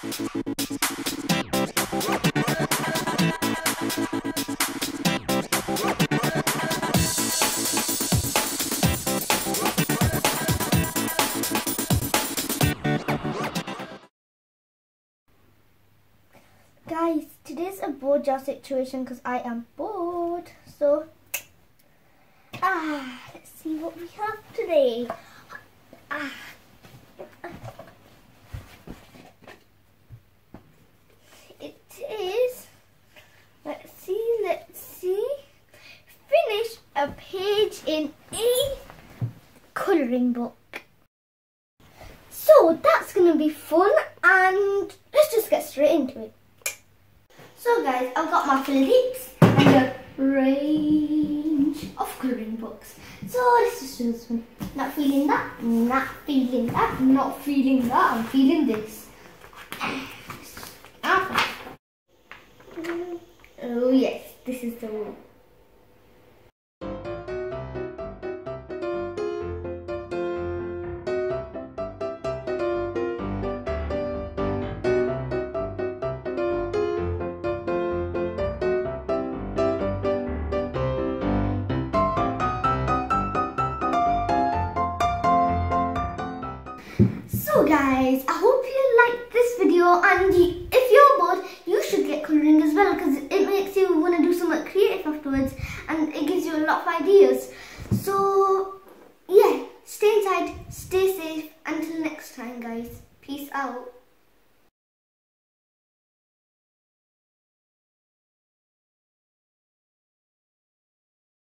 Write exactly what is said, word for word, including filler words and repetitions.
Guys, today's a bored jar situation because I am bored. So, ah, let's see what we have today. Ah. It is, let's see, let's see, finish a page in a colouring book. So that's going to be fun, and let's just get straight into it. So guys, I've got my Philips and a range of colouring books. So let's just do this one. Not feeling that, not feeling that, not feeling that, I'm feeling this. Oh yes, this is the one. So guys, I hope you liked this video and you